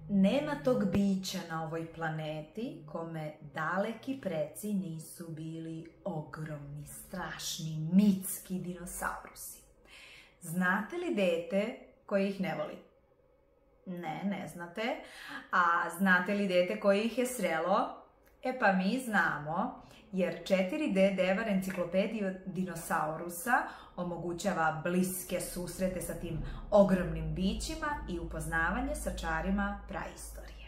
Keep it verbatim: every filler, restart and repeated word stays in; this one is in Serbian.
Nema tog bića na ovoj planeti kome daleki preci nisu bili ogromni, strašni, mitski dinosaurusi. Znate li dete koje ih ne voli? Ne, ne znate. A znate li dete koje ih je srelo? E pa mi znamo, jer četiri D Devar enciklopedija dinosaurusa omogućava bliske susrete sa tim ogromnim bićima i upoznavanje sa čarima praistorije.